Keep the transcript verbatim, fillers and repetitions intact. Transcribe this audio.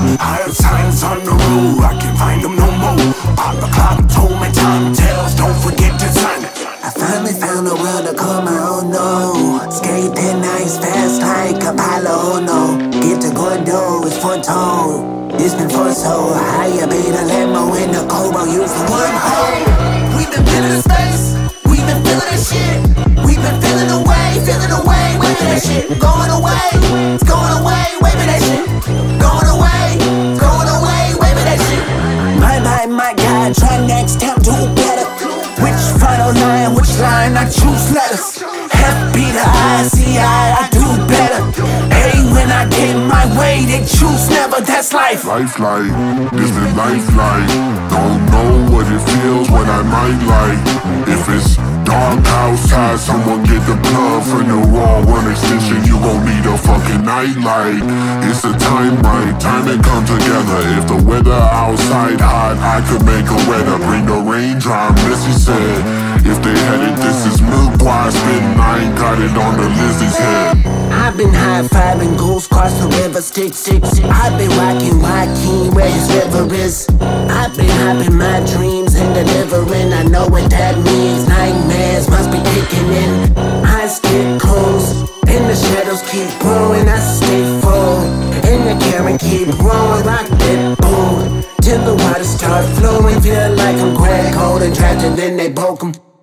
Higher signs on the road, I can't find them no more. Pop the clock told me time tells, don't forget to sign. I finally found a world to call my own, no. Skating nice, fast like Apollo, no. Get to Gordo, it's foretold. It's been foretold. Higher be the limo in the Cobra, you for one hole. We've been feeling the space, we've been feeling that shit. We've been feeling the way, feeling the way, waving that shit. Going away, it's going away, waving that shit. Going away, going away, waving that shit. My, my, my God, try next time to better. Which final line, which line I choose letters. Happy to I, see I, I do better. Hey, when I get my way, they choose never, that's life. Life like, this been life like. Don't know what it feels when I might like. If it's dark outside, someone get the plug from the wall. One extension, you gon' need a fucking nightlight. It's the time right, time to come together. If the weather outside hot, I could make a weather. Bring the raindrop, Missy said. If they had it, this is milk why I spittin', I ain't got it on the lizard's head. I've been high-fiving goals across the river, stick, stick, stick. I've been rocking Joaquin where his river is. I've been hopping my dreams and delivering. I know what that means. Nightmares must be kicking in. I stick close and the shadows keep growing. I stay full and the camera keep rolling. Rock that boat till the water start flowing. Feel like I'm Greg Cold and trapped and then they broke 'em.